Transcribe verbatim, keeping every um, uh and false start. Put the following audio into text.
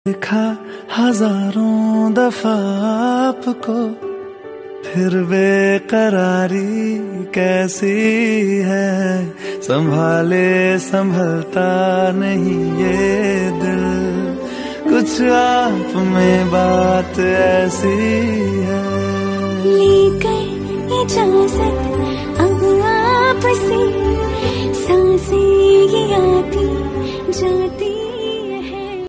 देखा हजारों दफा आपको, फिर बेकरारी कैसी है। संभाले संभलता नहीं ये दिल, कुछ आप में बात ऐसी है। लेकर इजाजत अब आपसे, सांसें ये आती जाती